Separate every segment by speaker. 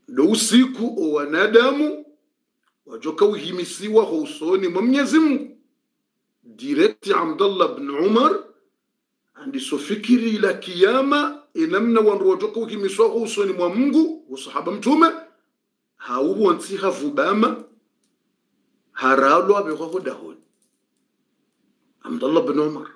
Speaker 1: ndo usiku wa wanadamu wajoka uhimisiwa usoni mwa Mwenyezi Mungu. Direct Abdullah ibn Umar andi sofikiri ila kiyama inamna wanru wajoka uhimisiwa usoni mwa Mungu usahaba mtume hauwonsi havubama haralo abekho dahoni. Abdullah ibn Umar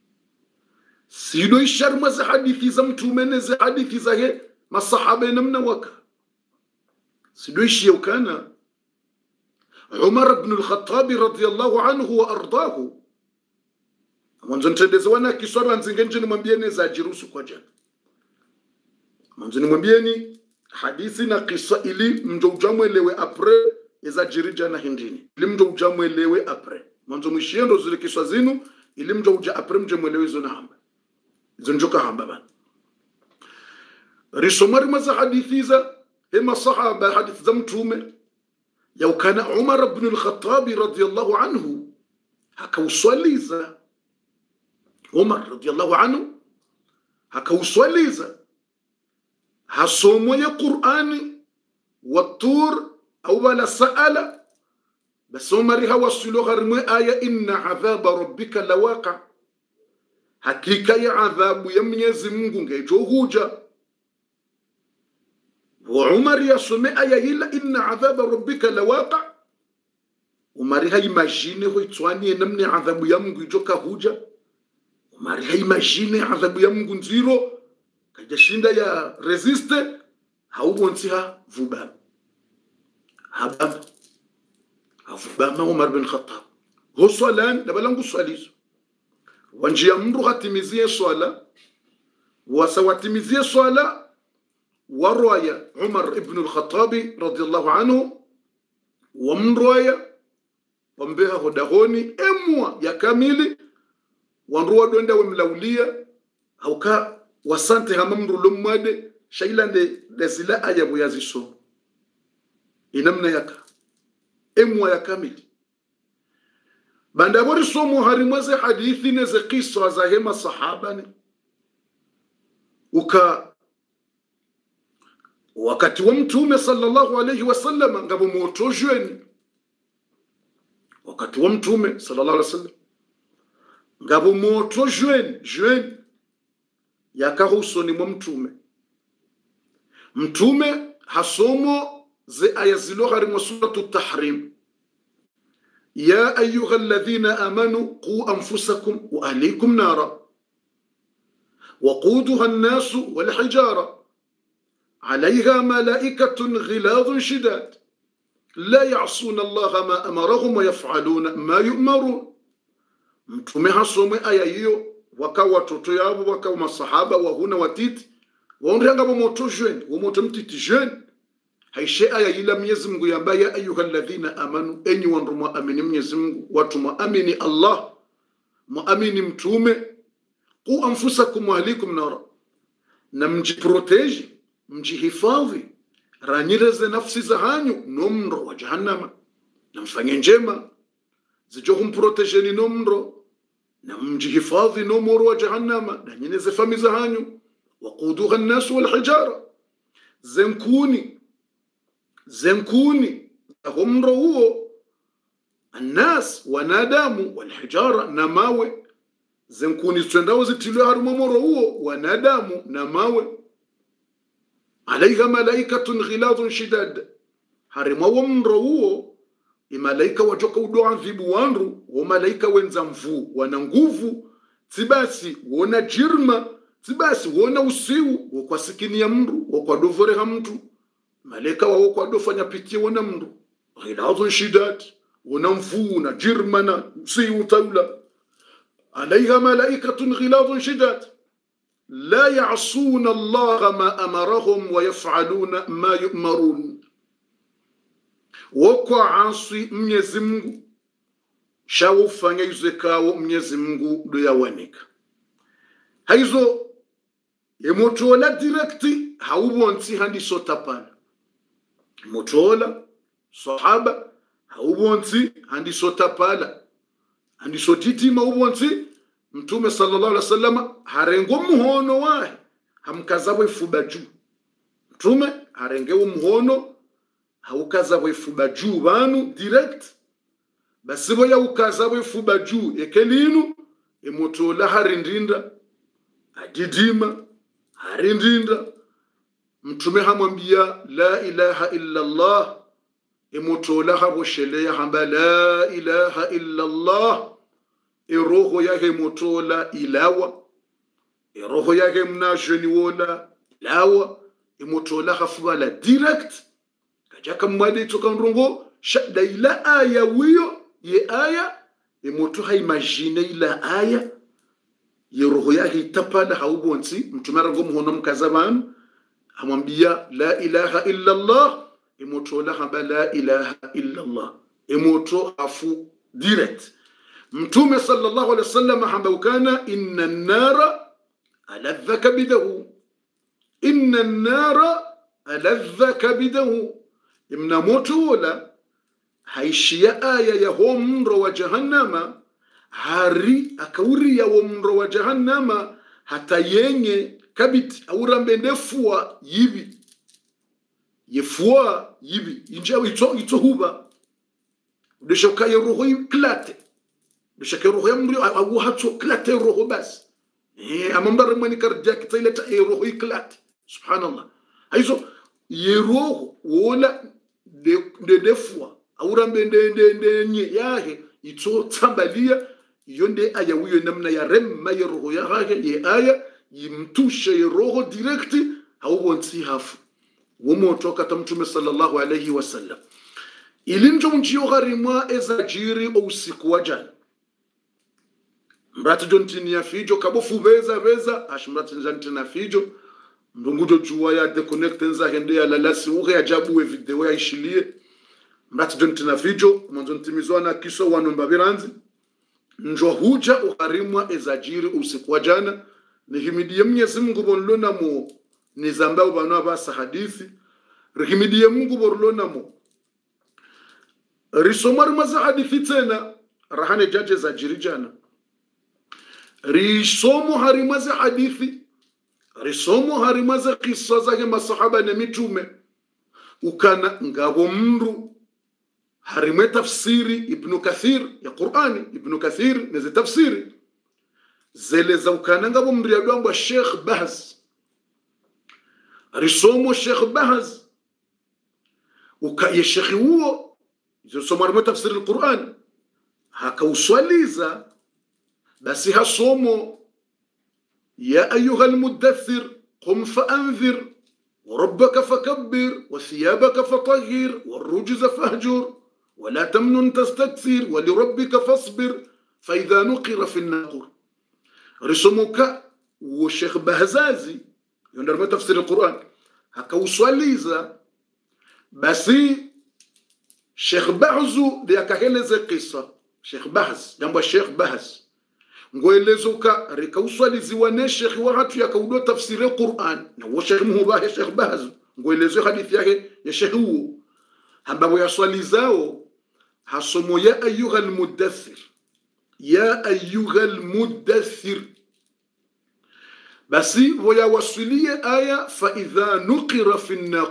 Speaker 1: sido isharma za hadithi za mtume na za hadithi za he masahaba namna waka sido ishiyukana Umar ibn al-Khattab radiyallahu anhu wa ardahu mwanzo ntendeze wana kiswara nzingenje nimwambieni za jirusu kwa jana mwanzo nimwambieni hadithi na kisa ili mjo ujamwelewe apre za jirija na hindini ili mjo ujamwelewe apre mwanzo mwishiendo zile kiswa zinu ili mjo uja apre mjo mwelewe zona hamba zonjoka hamba bana risomari maza hadithi za hema sahaba hadithi za mtume yau kana Umar ibn al-Khattab radiyallahu anhu hakauswaliza Umar radiyallahu anhu hakauswaliza hasomo ya Qur'ani watur au bala sa'ala bas Umar hawasulu gharmu aya inna adhaba rabbika lawaqa hakika ya adhabu ya Mwenyezi Mungu ngejo huja wa Umar yasome aya hila inna adhaba rabbika lawaqa Umar haimagine hoitwani namni adhabu ya Mungu ijoka huja Umar haimagine adhabu ya Mungu nziro kajashinda ya resiste hauwonsiha vubama habama avubama Umar bin Khattab hosolan dabalangu swalizo wanjia mru hatimizie swala wasawatimizie swala warwaya Umar ibn al-Khattab radiyallahu anhu wamrwaya wambeha hodahoni emwa ya kamili wanruwa donda wemlaulia hauka wasante hamamru lumwade shailande desila ayabu yaziso inamna yaka emwa ya kamili bandabori somo harimwaze hadithi neze qissa za hema sahabani uka wakati wa mtume sallallahu alayhi wasallam ngabo moto jweni wakati wa mtume sallallahu alayhi wasallam ngabo moto jweni yakahusoni mwa mtume hasomo ze aya zilohari mwa suratu tahrim ya ayuha alladhina amanu qu anfusakum wa ahlikum nara waquduha an-nasu wal hijara عليها ملائكة غلاظ شداد لا يعصون الله ما أمرهم ويفعلون ما يؤمرون mtume hasome aya hiyo waka watoto yao waka masahaba wahuna watiti waondraga moto jeune moto mtiti jeune haishe aya ila Mwenyezi Mungu yambaye ya ayyuhalladhina amanu enyi wandu muamini Mwenyezi Mungu watu muamini Allah muamini mtume qu anfusakum wa ahlikum nara na mjiprotege mjihifadhi ranyireze nafsi za hanyu nomro wa jahannama na mfanye njema zijohu mprotejeni nomro na mjihifadhi nomro wa jahannama na nyineze fami za hanyu waquduha an-nas wal hijara zenkuni homro huo an-nas wanadamu wal hijara na mawe zenkuni twendao zitilwe harumo moro huo wanadamu na mawe عليها ملائكة غلاظ شداد harima wamro huo imalaika wajoka udoadhibu wanru wamalaika wenzamvu wana nguvu tibasi wona jirma tibasi wona usiu wakwasikini ya mru wakwadovore ha mtu malaika wao kwadofanya pitie wona mru ghilazun shidad wona mvu na jirma na usiu taula alaiha malaikatun ghilazun shidad لا يعصون الله ما أمرهم ويفعلون ما يؤمرون وكوا عاصي Mwenyezi Mungu shawo fanya yuzekao Mwenyezi Mungu do yawanika haizo emotola directi haubonti handi sotapana motola sahaba haubonti handi sotapala handi sotiti maubonti mtume sallallahu alaihi wasallam harengo muhono wae hamkazabwe fuba juu mtume harenge umhono haukaza wefuba juu banu direct basi boya ukaza wefuba juu ekelinu emotola harindinda adidima harindinda mtume hamwambia la ilaha illa Allah emotola haboshelea hamba la ilaha illa Allah roho yake motola ilawa roho yake mnajeni wola ilawa emotola hafubala direct kajaka mwade toka ndrongo shada ila aya wiyo ye aya emoto haimagine ila aya ye roho yake itapala haubonsi mtume rango muhono mkazabanu hamwambia la ilaha illa Allah emotola hamba la ilaha illa Allah emoto afu direct mtume sallallahu alaihi wasallam hamba ukana inna an-nara aladha kabidahu inna an-nara aladha kabidahu imna moto wala haishia aya ya homro wa jahannama hari akauri ya homro wa jahannama hata yenye kabit aurambe fua yibi yefua yibi injaw ito huba deshoka yeroho klate deshoka yeroho yamri au hatso klate roho bas amambara mani cardiaque taileta yeroho klate subhanallah aizo yeroho wala de fua aurambe nye yahe ito tambalia yonde aya wiyo namna ya remma yeroho yahe ye aya yimtushe roho directi haubonsi hafu womoto kata mtume sallallahu alayhi wasallam ilinjo mjio gharimwa ezajiri usiku wa jana mrati jontini ya fijo kabofu beza ashmrati njanti na fijo ndungujo juwa ya deconnect nza hende ya lalasi uge ajabu video ya ishilie mrati jontini na fijo mwanzontimizwa na kiso wanomba biranzi njo huja ugharimwa ezajiri usiku wa jana nihimidiye Mwenyezi Mungu bonlona mo nizamba ubano basa hadithi rihimidiye Mungu borlona mo risomar maza hadithi tena rahane jaje za jirijana risomo harimaza hadithi risomo harimaza kisa za masahaba na mitume ukana ngabo mru harime tafsiri ibn Kathir ya Qur'ani ibn Kathir neze tafsiri zele za ukana ngabo mriado amba Sheikh Bahz risomo Sheikh Bahz ukaye Sheikh huo yosoma tafsiri al-Qur'an haka uswaliza basi hasomo ya ayuha al-mudaththir qum fa'anzir وربك فكبر وثيابك فطهر والرجز فاهجر ولا تمنن تستكثر ولربك فاصبر فإذا نقر في الناقور رسمك والشيخ بهزازي يندر تفسير القرآن هكا وصليزا بسي شيخ بهزو ليكاهلز قصة شيخ بهز جنب الشيخ بهز ngoelezoka rikauswaliziwa ne shekhi wa hatu yakaudo tafsiri ya Qur'an na wa shekhi mubahi Sheikh Bahz ngoelezo hadithi yake ya shekhi huo ambapo yaswalizao hasomo ya ayuha almudaththir basi waya wasilie aya fa idha nuqira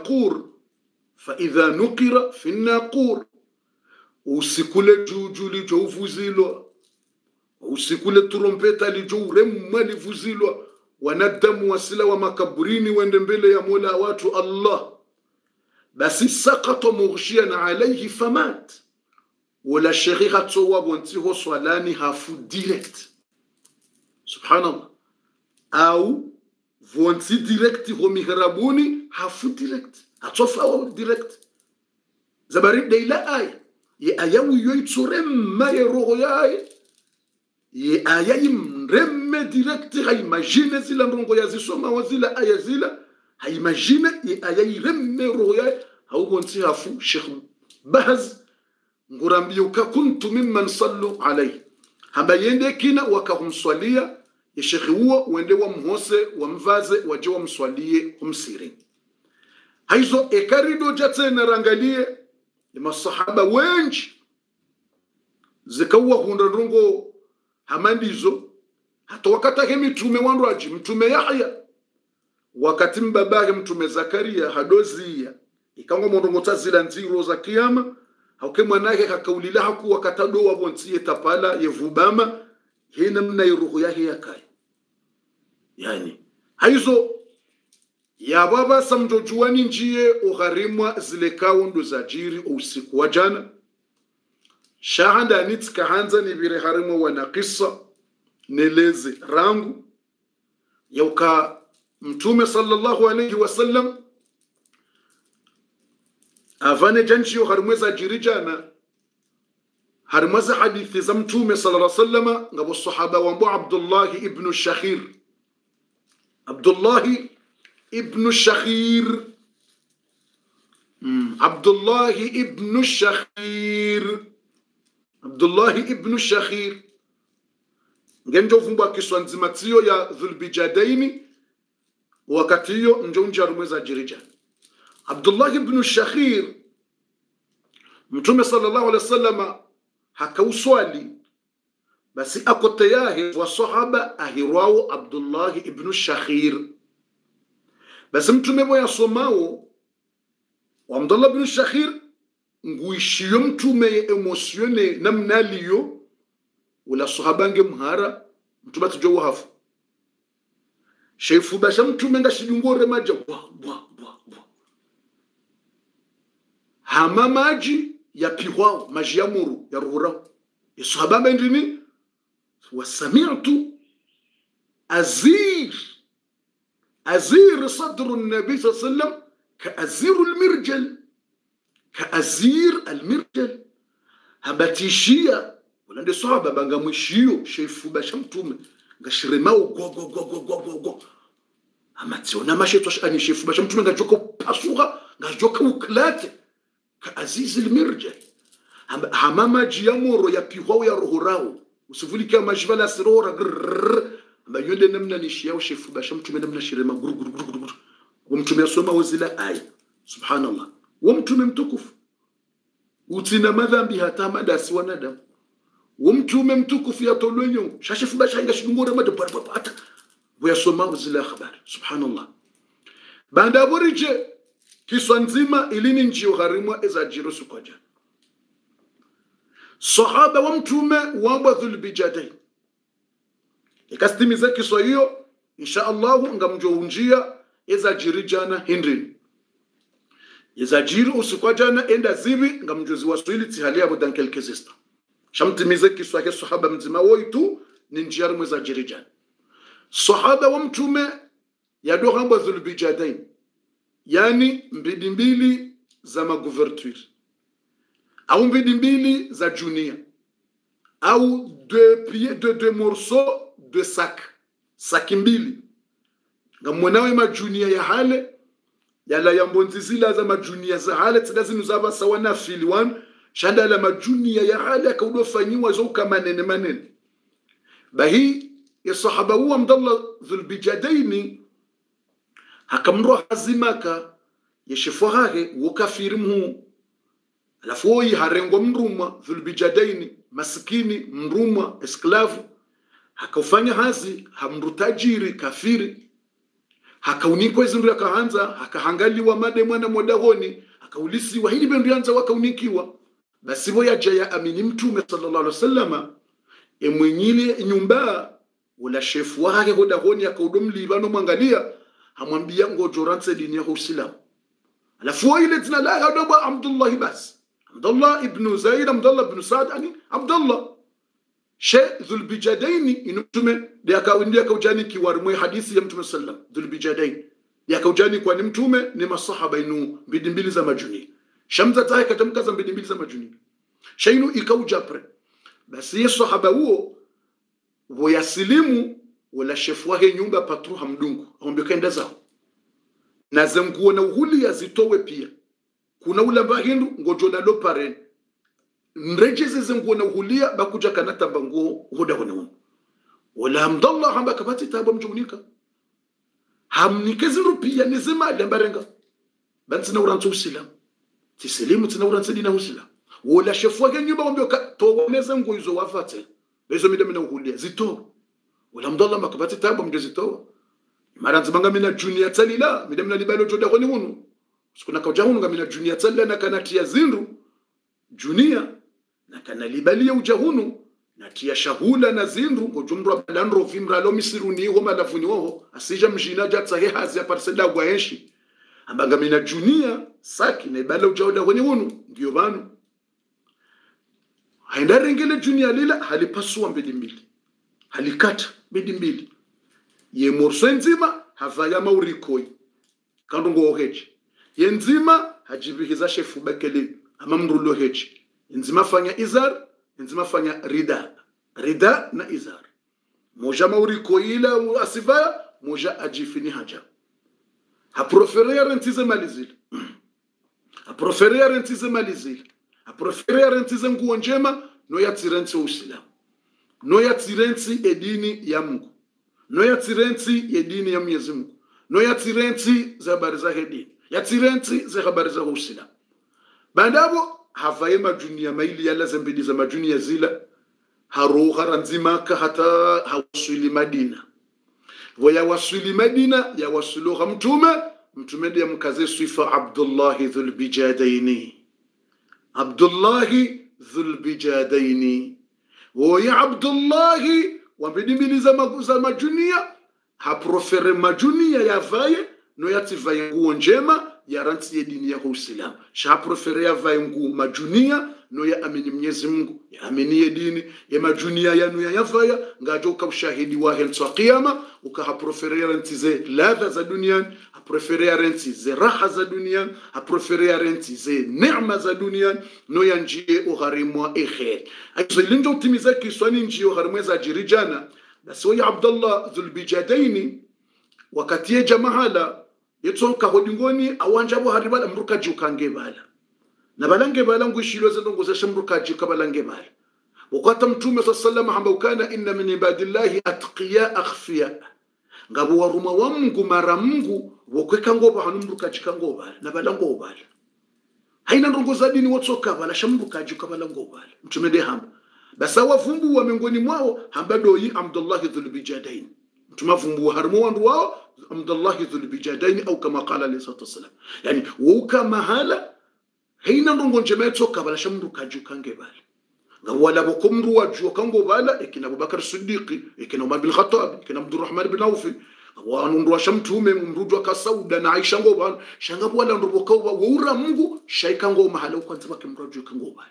Speaker 1: fi an-naqur usikule jujuli jovuzilo usikule trompeta lijuremma livuzilwa wanadamu wasila wa makaburini wende mbele ya Mola watu Allah basi saqata mughshiyan alayhi famat wala shekhiha tsowa bonti ho swalani hafu direct subhanallah au vonti direct ho mihrabuni hafu direct atsofa direct zabari deila ay ya ayawi yoitsuremma ya roho yae ye aya imremme direct haimagine zila ndongo ya zisoma wazila aya zila haimagine ye aya iremme roya haubonti hafu Sheikh Bahz ngurambiyuka kuntu mimman sallu alayhi hamba yende kina wakahumswalia ya Sheikh huo wende wa mhose wa mvaze waje wa mswalie kumsiri haizo ekarido jate na rangalie ni masahaba wengi zikawa hundandongo hamandizo hata wakati mitume wanraji mtume Yahya wakati mbabake mtume Zakaria hadozia ikango mondongota zila nziro za kiyama hauke mwanake kakaulila haku wakatado wabontie tapala yevubama hina mna iruhu yahe yakai yani haizo ya baba samjojuani njie ugharimwa zile kaundo za jiri usiku wa jana shahanda nitka hanza ni vile harimwa wanakisa neleze rangu yauka mtume sallallahu alayhi wasallam avane janchi harimwa za jiri jana harimwa za hadithi za mtume sallallahu alayhi wasallam ngabo sahaba wambo Abdullah ibn Shakhir Abdullah ibn Shakhir Abdullah ibn Shakhir Abdullah ibn Shakhir ngenjo vumba kiswa nzima tiyo ya Dhulbijadaini wakati hiyo njo njarumweza jirija Abdullah ibn Shakhir mtume sallallahu alaihi wasallam hakauswali basi akote yahe wa sahaba ahirwao Abdullah ibn Shakhir basi mtume boya somao wa Abdullah ibn Shakhir nguishiyo mtume emosione namnaliyo wala sahabange mhara mtume tujowa hafu sheifu basha mtume ngashidungore maja hama maji ya piwao maji ya muru ya ruhura sahabamba ndini wasami'tu azir sadru an-nabi sallallahu alayhi wasallam كأزير المرجل كأزير المرجل habatishia wala ndio sahaba banga mwishio shefu bashamtume ngashiremao go amationa masheto ani shefu bashamtume ngajoka pasuka ngajoka uklate كأزيز المرجل hamama jiyamoro ya piwao ya rohorao usivulika majvala sirora bayonde namna nishia shefu bashamtume namna shirema guru ومتوم يسوما وزلا آية سبحان الله ومتوم متكف وتنا مذنبي هتا مدى سوى ندم ومتوم متكف يا طولونيو شاشف باشا ينقش نمورة مدى برباباتا ويسوما وزلا خبر سبحان الله بعد أبوريجي كيسو نزيما إليني نجيو غارموا إذا جيرو سكوجا صحابة ومتوم وابذل بجادين يكاستميزا كيسو يو إن شاء الله نغمجو ونجيا Eza jiri jana hindrini Eza jiri usikwa jana enda zivi nga mjuzi wa Swahili tihali ya budankel kezista shamtimize kiswa ke sahaba mzima woitu ni njiari mweza jiri jana sahaba wa mtume ya dohamba Dhulbijadain yani mbidi mbili za magouverture au mbidi mbili za junia au deux morceaux de sac mbili ngamwonawe majunia ya hale yala yambonzizila za majunia za hale tsilazinu zaba sawa na filiwan shanda la majunia ya hale akaudofanyiwa zo kama manene bahi ya sahaba huwa Abdullah Dhulbijadaini hakamro hazimaka yeshifu hake ukafiri mhu alafu hoi harengo mruma Dhulbijadaini maskini mruma esklavu hakafanya hazi hamrutajiri kafiri hakauniko izindu yakahanza hakahangaliwa made mwana modahoni hakaulisiwa hili bendu yanza wakaunikiwa basi boya jaya amini mtume sallallahu alaihi wasallam emwenyile nyumba wala shefu wake hodahoni akaudomliba no mwangalia hamwambia ngojoranse dini ya Uislamu alafu ile tena la hadoba Abdullah bas Abdullah ibn Zaid Abdullah ibn Saad ani Abdullah Dhulbijadaini inutume yakawindia kaujani kiwarmwe hadithi ya mtume sallam Dhulbijadaini yakaujani kwa ni mtume ni masahaba inu mbidi mbili za majuni shamza tahe katamka za mbidi mbili za majuni shainu ikaujapre basi yesu sahaba huo woyasilimu wala shefu wake nyumba patru hamdungu aombeka enda zao na zenguo na uhuli ya zitowe pia kuna ulamba hindu ngojola lo parene nrejeze zenguo na uhulia bakuja kanata bango hoda hono wala Abdullah hamba kabati taba mjunika hamnikezi rupia nizema lambarenga bantsina urantu Uislamu tiselimu tsina urantu dina Uislamu wala shefu wake nyumba wambio tooneza nguo hizo wafate bezo midame na uhulia zito wala Abdullah makabati taba mjezito maranzi banga mina dunia tsalila midamna libalo joda koni hunu sikuna kauja hunu ngamina dunia tsalila na kanatia zindu dunia na kanalibalia uja hunu na tia shahula na zindu ngojumru abalandro vimra lo misiruni ho malafuni ho asija mjina jatsa he hazi aparsela gwa enshi ambanga mina dunia saki na ibala uja hoda koni hunu ndio banu haenda rengele dunia lila halipasua mbili mbili halikata mbili mbili ye morso nzima havaya maurikoi kandu ngo heji ye nzima hajibihiza shefu bakele ama mrulo heji nzima fanya izar nzima fanya rida na izar moja maurikoi ila asivaya moja ajifini haja haproferere ntize malizile haproferere ntize malizile haproferere ntize nguo njema no yatsirensi usilamu no yatsirensi edini ya Mungu no yatsirensi edini ya Mwenyezi Mungu no yatsirensi za habari za hedini yatsirensi za habari za usilamu bandabo havaye majunia maili yala zambidi za majunia zila haroha ranzimaka hata hawasuli Madina voya wasuli Madina ya wasuloha mtume ya mkaze sifa Abdullah dhul bijadaini Abdullah dhul bijadaini voya Abdullah wambidi za majunia haprofere majunia ya vaye no yativaye nguo njema ya ranti ya dini ya Uislamu shaprofere ya vaye nguo majunia no ya amini Mwenyezi Mungu ya amini dini ya majunia ya no ya vaya ngajo ka ushahidi wa hel qiyama ukahaprofere ya ranti ze ladha za duniani haprofere ya ranti ze raha za duniani haprofere ya ranti ze neema za duniani no ya njie uharimwa ikhair aizo linjo utimiza kiswani njie uharimwa za jirijana basi wa Abdullah dhul bijadaini wakati ya jamahala yetsonka hodingoni awanjabo haribala mruka jukange bala na balange bala ngushilo zendongo za shamruka jukabalange bala wakati mtume sallallahu alayhi kana inna min ibadillahi atqiya akhfiya ngabo waruma wa Mungu mara Mungu wokweka ngoba hanumruka jikango bala na balango bala haina ndongo za dini wotsoka bala shamruka jukabalango bala mtume de hamba basa wavumbu wa miongoni mwao hambado yi Abdullah dhul bijadain tumavumbu harmu wandu wao Abdullah dhul bijadain au kama qala alayhi salatu wasalam yani wuka mahala haina ndongo njemetso kabala shamndu kajukange bala ngawala bokomru wajwa kango bala ikina Abubakar Siddiq ikina Umar bin Khattab ikina Abdurrahman bin Auf wanu ndo shamtume mrudwa ka Sauda na Aisha ngo bala shangabu wala ndo bokawa wura Mungu shaika ngo mahala kwanza bakimrajwa kango bala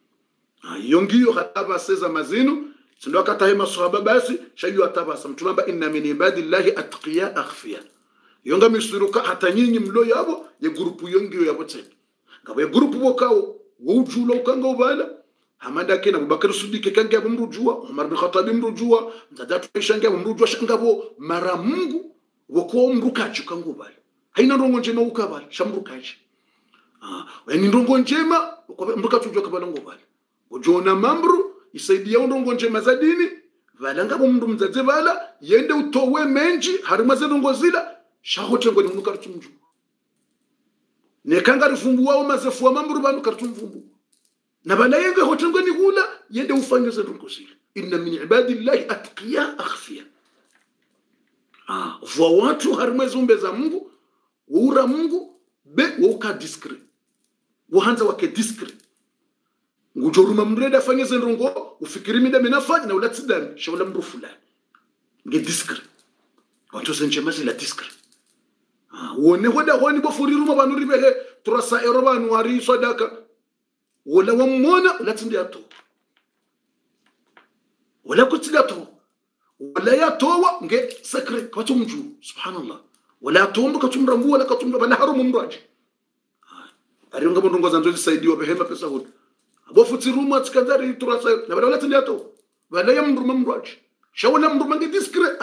Speaker 1: yongiyo hataba seza mazinu sindo akatahe maswahaba basi shayu atabasa mtumamba inna min ibadillahi atqiya akhfiya yonga misuruka hata nyinyi mlo yabo ye grupu yongiyo yabo tena ngabo ye grupu bokao wujulo kanga ubala hamada kina Abubakar Siddiq kanga bumrujua Umar bin Khattab bumrujua mtadatu ishanga bumrujua shangabo mara Mungu woko mrukaji kanga ubala haina ndongo njema ukabala shamrukaji yani ndongo njema mrukaji ujua kabala ngobala ujona mamru isaidia ndongo njema za dini valanga bomndu mzaze vala yende utowe menji harimaze ndongo zila shahotengo ni mnuka rutumju nekanga rifumbu wao mazefu wa mamru banu kartumvumbu na bala yenge hotengo ni hula yende ufanye za ndongo zila inna min ibadillahi atqiya akhfiya vwa watu harimaze umbe za Mungu ura Mungu be wauka discret wahanza wake discret ngujoruma mreda afanye zendrongo ufikiri mida menafanya na ulatsidani shawala mru fulani nge discret watu senchemazi la discret wone hoda honi bofuriruma banu ribehe turasa erobanu wari sadaka wala wamona ulatindi ato wala kutida to wala ya towa nge secret kwatu mju subhanallah wala tumbu katumrambu wala katumra bala harumu mraji ari ngabo ndongo zanzo zisaidiwa behema pesa hoda bofutiruma tsikandari turasa na bala tindi ato wala ya mru mamraji shawala mru mangi discret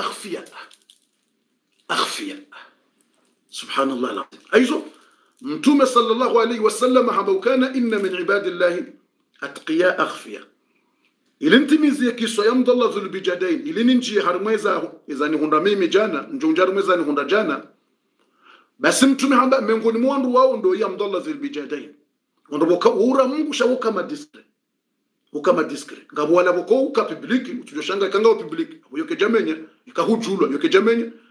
Speaker 1: akhfiya subhanallah alazim aizo mtume sallallahu alayhi wasallam habukana inna min ibadillahi atqiya akhfiya ilintimizi ya kiswa ya Abdullah dhul bijadain ilininji harmeza izani hunda mimi jana njonjar mwezani hunda jana basi mtume hamba miongoni mwandu wao ndo ya Abdullah dhul bijadain ndo boka ura Mungu shawuka madistre ukama discret ngabo wala boko uka public utujoshanga kanga public yoke jamenya ikahujulwa yoke jamenya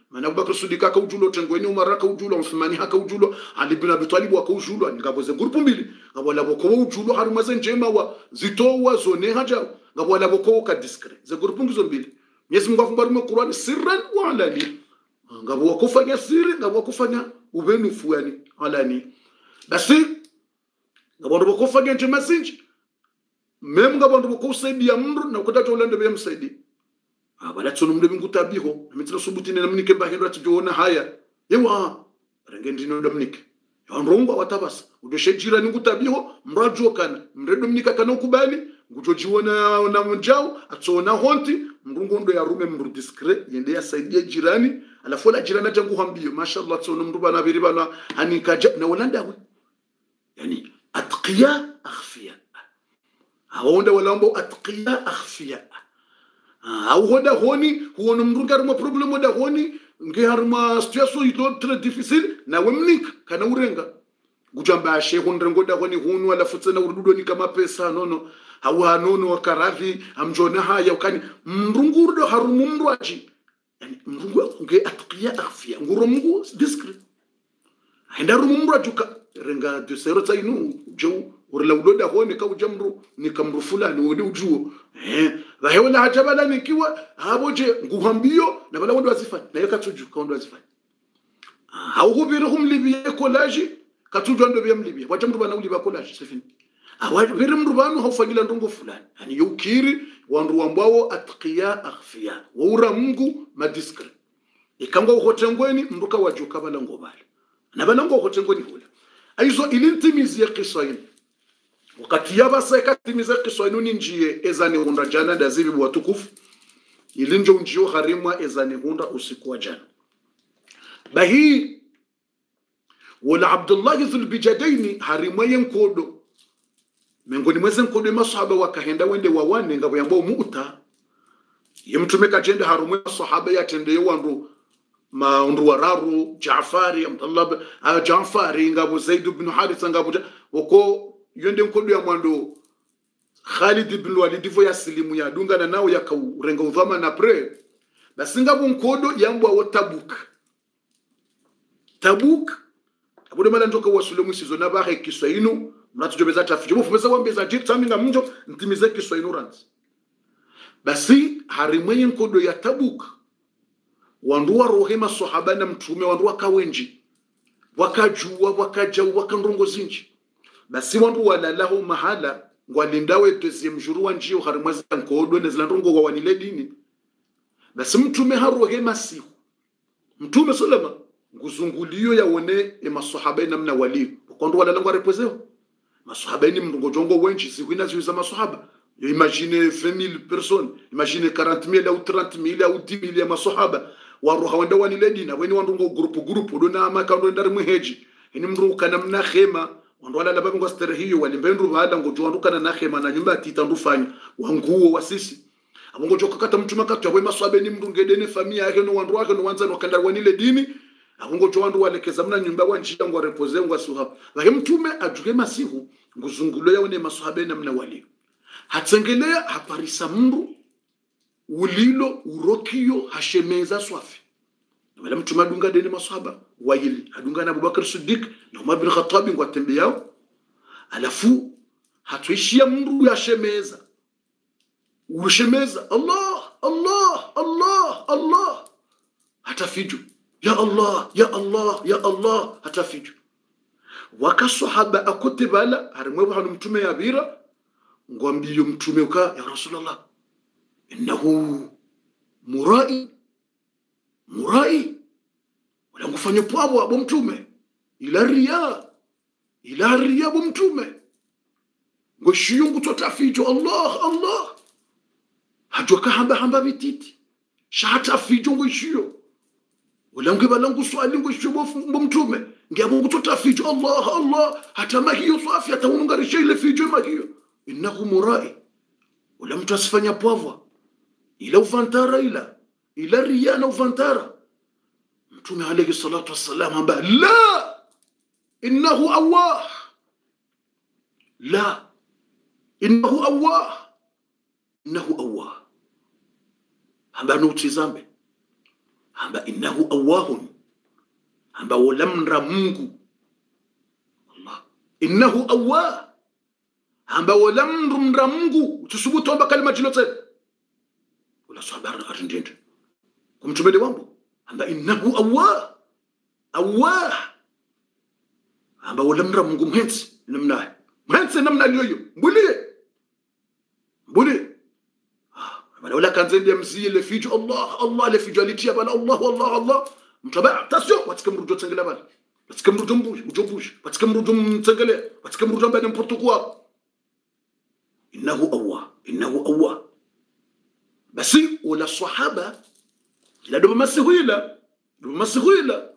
Speaker 1: mana Abubakar Siddiq akaujulo tengweni Umar akaujulo Uthmani akaujulo Ali ibn Abi Talib akaujulo ngaboze grupu mbili ngabola boko ujulo harumaze njema wa zitowa zone haja ngabola boko ka discret ze grupu ngizo mbili Mwenyezi Mungu afumba mu Qur'an sirran wa alani ngabo kufanya siri ngabo kufanya ubenufu yani alani basi ngabo ndo kufanya njema zinji mem ngabo ndo kusaidia mndu na kutata ulende bya msaidi abala tsono mndu ngutabiho mitira subutine na mnike bahindwa tujiona haya yewa rengendino ndo mnike yonrongo watabasa udoshe jirani ngutabiho mrajo kana mredo mnika kana ukubali ngutojiona na mjao atsona honti mrungo ndo ya rume mru discret yende yasaidia jirani alafu la jirani tangu hambio mashallah tsono mru bana biri bana hanikaja na walanda we yani atqiya akhfiya awonda walambo atqiya akhfiya au hoda honi huono mru garma problemo da honi nge harma situation ito très difficile na wemnik kana urenga gujamba shehu ndrengo da honi hunu ala futsena urududo ni kama pesa nono hawa nono wakaravi amjona haya ukani mrungurudo harumu mrwaji yani mrungu nge atqiya akhfiya nguro mungu discret henda rumu mrwaji ka renga de serota inu jo urla uloda honi ka ujamru ni kamru fulani wodi ujuo la hewala hajabala nikiwa haboje nguhambio na bala ndo azifanya na yoka tuju ka ndo azifanya hauhubirhum libya collage katuju ndo bya mlibya wajamru bana uliba collage sifini awabiri mrubanu haufanyila ndongo fulani yani yukiri wandu wambao atqiya akhfiya waura mungu madiskre ikangwa uhotengweni mruka wajuka bala ngobala na bala ngo uhotengweni hula aizo ilintimizi ya kisayin wakati yabasa ikatimiza kisayin ninjie ezani hunda jana dazibi watukufu ilinjo unjio harimwa ezani hunda usiku wa jana bahi wala Abdullah Dhulbijadaini harimwa yenkodo mengoni mweze nkodo masahaba wakahenda wende wawane ngabo yambao Mu'ta yemtume kajenda harumwe masahaba yatende wandu maundu wararu Jaafari Abdullah Jaafari ngabo Zaid ibn Haritha ngabo wako yende nkodo ya mwando Khalid ibn Walid vo yasilimu ya dungana nao yakaurenga udhama na pre basi ngabo nkodo yambwa wa Tabuk abude mala ndoka wasulemu sizona bahe kiswainu mnatujobeza tafijo mufumeza wambeza jitaminga mnjo ntimize kiswainu ranzi basi harimwenye nkodo ya Tabuk wandu wa rohema sahaba na mtume wandu wakawenji wakajua wakajau wakandrongo zinji basi wandu walalahu mahala ngwalindawe tezi mjuru njio harimwazi nkodo nezila ndrongo wa wanile dini basi mtume harohema sihu mtume solema nguzungulio yaone masahaba namna wali kondo wala langwa repozeo masahaba ni mndongo jongo wenji sikwina ziza masahaba imagine 20000 personnes imagine 40000 au 30000 au 10000 ya masahaba waruha wanda wanile dina weni wandongo grupu dona amakando ndari muheji ini mruka namna khema wando wala lababu ngostere hiyo walimbendu baada ngojo wandukana na khema na nyumba titandufanya wanguo wasisi abongo joka kata mtuma katu ya masahaba ni mndungedene familia yake no wandu wake no wanza no kandar wanile dini ahungo jowandu walekeza mna nyumba wanjia ngo repose ngo asuha lahi mtume ajuke masihu nguzungulo yaone masahaba na mna wali hatsengelea haparisa mndu ulilo urokio hashemeza swafi wala mtume adunga deni masahaba wayili adunga na Abubakar Siddiq na Umar bin Khattab ngo atembeyao alafu hatuishia mndu yashemeza ushemeza Allah Allah Allah Allah hatafiju ya Allah ya Allah ya Allah hatafiju wakasahaba akutibala harimwe hanu mtume yabira ngwambiyo mtume uka ya Rasulullah innahu murai wala ngufanya pwabo abo mtume ila riya abo mtume ngoshiyungu totafiju Allah hajoka hamba bititi shata fiju ngoshiyo wala ngibalangu swali ngoshiyo mtume ngiabungu totafiju Allah hata mahiyo swafi hata unungarisha ile fiju mahiyo innahu murai wala mtu asifanya pwavo ila uvantara ila riya na uvantara mtume alayhi salatu wassalam amba la innahu awah la innahu awah amba nutizambe amba innahu awahun, amba walamra Mungu Allah, innahu awah, amba walamra Mungu tusubutu amba kalima jilote wala sabara arindinde kumtumele wangu amba innahu awah awah, amba walamra Mungu mhensi namna aliyoyo mbuli bala wala kanzendi mziye le fiju Allah le fiju alitia bala Allah mtaba attention watika mrujo tsengela bala watika mrujo mbushi watika mrujo mtsengele watika mrujo mbana n'importe quoi. innahu awwa basi wala sahaba la do masihila